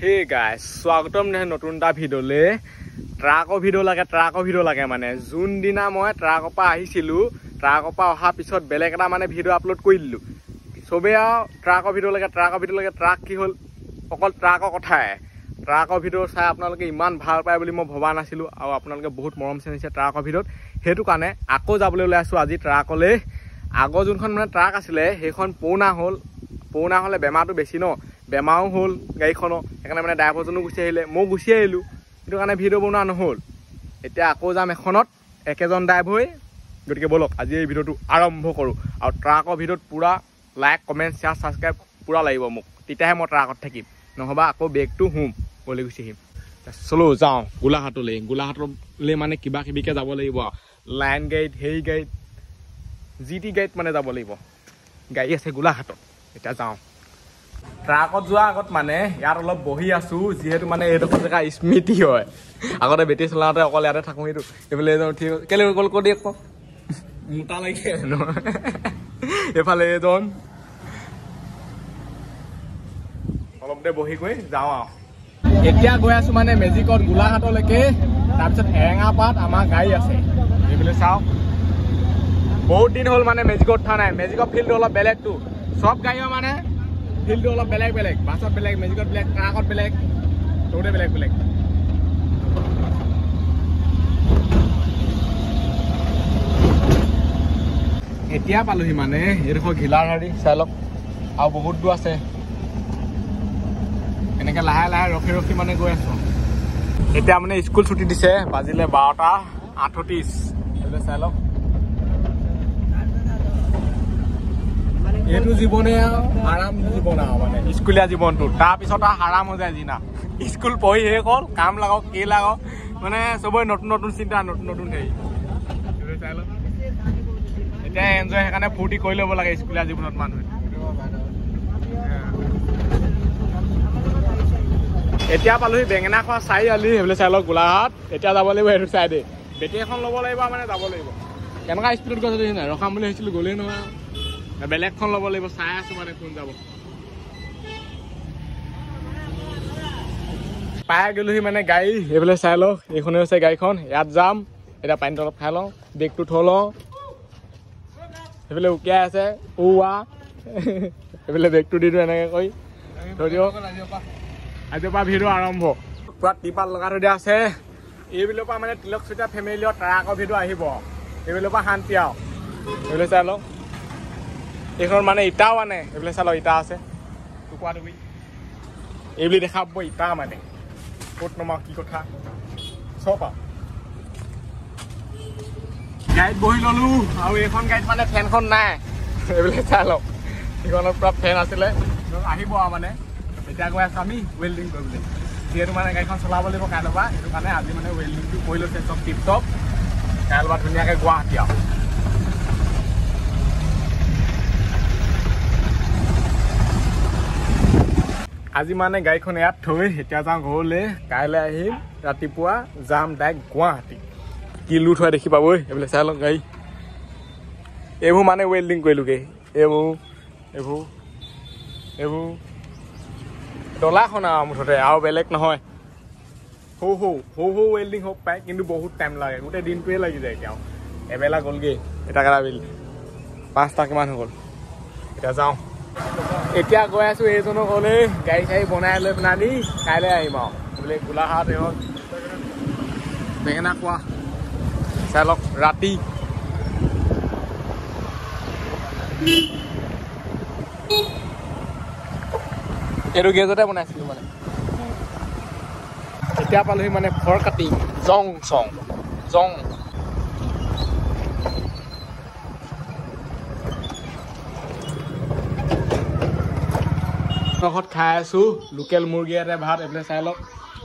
Hey guys, স্বাগতম নে নতুন এটা ভিডিওলে ট্ৰাকৰ ভিডিও লাগে মানে জুন দিনা মই ট্ৰাকৰ পৰা আহিছিলো ট্ৰাকৰ পৰা অহা পিছত বেলেগ এটা মানে ভিডিও আপলোড কৰি দিলো সবে ট্ৰাকৰ ভিডিও লাগে ট্ৰাক কি হল অকল ট্ৰাকৰ কথাই ট্ৰাকৰ ভিডিও চাই আপোনালোকে ইমান ভাল পায় বুলি মই ভবা নাছিলো আৰু আপোনালোকে বহুত মৰম চেনিছে ট্ৰাকৰ ভিডিওত হেতু কাৰণে আকৌ যাবলৈ লৈ আছো আজি ট্ৰাকলে আগৰ যোনখন মানে ট্ৰাক আছিলে সেইখন পৌনা হলে বেমাৰটো বেছি ন বেমাও হল গাড়ীখনো সেইকাৰণে মানে ড্ৰাইভাৰজনো গুচি আহিলে মই গুচি আহিলো সেইটো কাৰণে ভিডিও বনোৱা নহল এতিয়া আকৌ যাম এখনত একেজন ড্ৰাইভাৰ গতিকে বলক আজি এই ভিডিওটো আৰম্ভ কৰো আৰু ট্ৰাকৰ ভিডিওত পুৰা লাইক কমেন্ট শেয়াৰ সাবস্ক্ৰাইব পুৰা লাগিব মোক তেতিয়াহে মই ট্ৰাকত থাকিম নহবা আকৌ বেগটো হুম গলি গুচি আহিম চলো যাওঁ গোলাঘাটলৈ মানে কিবা কিবিকে যাব লাগিব লাইন গাইড হেৰি গাইড জিটি গাইড মানে যাব লাগিব গাড়ী আছে গোলাঘাটত এতিয়া যাওঁ ট্ৰাকত যোৱা আগত মানে ইয়াত অলপ বহি আছো যেহেতু মানে এইডোখৰ জেগা স্মৃতি হয় আগতে বেটেৰী চলাওঁতে অকল ইয়াতে থাকো সেইটো এইফালে ঠিক কেলে কল কৰি দিয়ে মোটা লাগে এইফালে এজন অলপ দে বহি গৈ যাওঁ আৰু এতিয়া গৈ আছো মানে মেজিকত গোলাঘাটলৈকে তাৰপিছত এৰেঙাপাত আমাৰ গাড়ী আছে এইফালে চাওক বহুত দিন হ'ল মানে মেজিকত উঠা নাই মেজিকৰ ফিল্ডটো অলপ বেলেগটো সব গাড়ীও মানে ফিল্ডটো অলপ বেলেগ বাছত বেলেগ মেজিকত বেলেগ ট্ৰাকত বেলেগ চবতে বেলেগ এতিয়া পালোহি মানে এইডোখৰ ঘিলাৰহাৰী চাই লওক আৰু বহুত দূৰ আছে এনেকে লাহে ৰখি মানে গৈ আছো এতিয়া মানে স্কুল ছুটি দিছে বাজিলে 12:38 এইফালে চাই লওক এইটো জীৱনে আৰাম জীৱন মানে স্কুলীয়া জীৱনটো তাৰপিছত আৰাম হৈ যায় যিনা স্কুল পঢ়ি শেষ হ'ল কাম লাগক কি লাগক মানে চবৰে নতুন চিন্তা নতুন হেৰি চাই লওক এতিয়া এনজয় সেইকাৰণে ফূৰ্তি কৰি ল'ব লাগে স্কুলীয়া জীৱনত মানুহে এতিয়া পালোহি বেঙেনা খোৱা চাৰিআলি সেইফালে চাই লওক গোলাঘাট এতিয়া যাব লাগিব সেইটো চাইডে বেটেৰী এখন ল'ব লাগিব মানে যাব লাগিব কেনেকুৱা স্পীডত গৈছে নাই ৰখাম বুলি ভাবিছিলো গ'লেই নহয় বেলেগখন ল'ব লাগিব চাই আছো মানে কোন যাব পাই গ'লোহি মানে গাড়ী এইফালে চাই লওক এইখনে হৈছে গাড়ীখন ইয়াত যাম এতিয়া পানীটো অলপ খাই লওঁ বেগটো থৈ লওঁ সেইফালে উকিয়াই আছে এইফালে বেগটো দি দিওঁ এনেকৈ কৰি থৈ দিওঁ আজিৰ পৰা ভিডিঅ' আৰম্ভ পুৰা টিপাল লগাই থৈ দিয়া আছে এইবিলাকৰ পৰা মানে তিলক চুতীয়া ফেমিলিৰ ট্ৰাকৰ ভিডিঅ' আহিব এইবিলাকৰ পৰা শান্তি আৰু এইফালে চাই লওক এইখন মানে ইটাও আনে এইফালে চাই লওক ইটা আছে টুকুৰা টুকুৰি এইবুলি দেখাব ইটা মানে ক'ত নমাও কি কথা চব আৰু গাড়ীত বহি ললো আৰু এইখন গাড়ীত মানে ফেনখন নাই এইবিলাক চাই লওক সেইখনত পুৰা ফেন আছিলে আহিব আৰু মানে এতিয়া গৈ আছো আমি ৱেল্ডিং কৰিবলৈ যিহেতু মানে গাড়ীখন চলাব লাগিব কাইলৈ পৰা সেইটো কাৰণে আজি মানে ৱেল্ডিংটো কৰি লৈছে চব টিপ টপ কাইলৈ পৰা ধুনীয়াকৈ গুৱাহাটী আৰু আজি মানে গাড়ীখন ইয়াত থৈ এতিয়া যাওঁ ঘৰলৈ কাইলৈ আহিম ৰাতিপুৱা যাম ডাইৰেক্ট গুৱাহাটী কি লুট হয় দেখি পাবই এইবিলাক চাই লওক গাড়ী এইবোৰ মানে ৱেল্ডিং কৰিলোগৈ এইবোৰ ডলাখন আৰু মুঠতে আৰু বেলেগ নহয় সৌ ৱেল্ডিং হওক পায় কিন্তু বহুত টাইম লাগে গোটেই দিনটোৱে লাগি যায় এতিয়া এবেলা গ'লগৈ এটা কেইটা বিল 5টা কিমান হৈ গ'ল এতিয়া যাওঁ এতিয়া গৈ আছো এইজনক হ'লে গাড়ী চাড়ী বনাই লৈ পেলাই আনি কাইলৈ আহিম আৰু বোলে গোলাঘাট এইহত বেঙেনা খোৱা চাই লওক ৰাতি এইটো গেজতে বনাইছিলো মানে এতিয়া পালোহি মানে ফৰ কাটিং জং ঘৰত খাই আছো লোকেল মুৰ্গী এটা ভাত এইফালে চাই লওক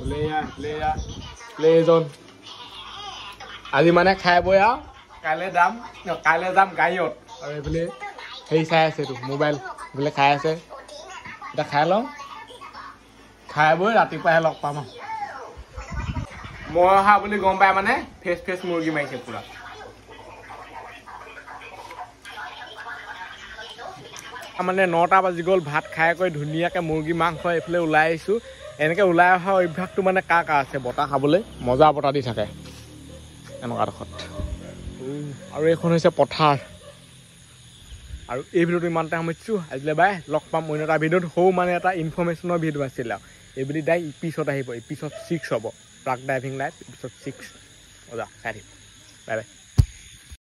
এজন আজি মানে খাই বৈ আৰু কাইলৈ যাম গাড়ীত আৰু এইফালে হেৰি চাই আছে এইটো মোবাইল এইফালে খাই আছে এতিয়া খাই লওঁ খাই বৈ ৰাতিপুৱাহে লগ পাম আৰু মই অহা বুলি গম পাই মানে ফ্ৰেছ মুৰ্গী মাৰিছে পুৰা মানে 9টা বাজি গ'ল ভাত খাই কৰি ধুনীয়াকৈ মুৰ্গী মাংস এইফালে ওলাই আহিছোঁ এনেকৈ ওলাই অহা অভ্যাসটো মানে কাৰ আছে বতাহ খাবলৈ মজা বতাহ দি থাকে এনেকুৱা ডোখৰত আৰু এইখন হৈছে পথাৰ আৰু এই ভিডিঅ'টো ইমানতে সামৰিছোঁ আজিলৈ বাই লগ পাম অন্য এটা ভিডিঅ'ত সৌ মানে এটা ইনফৰ্মেশ্যনৰ ভিডিঅ' আছিলে আৰু এইবুলি ডাইৰেক্ট ইপিছত আহিব ইপিছত 6 হ'ব ট্ৰাক ড্ৰাইভিং লাইফ ইপিছত 6 মজা চাই থাকিম বাই বাই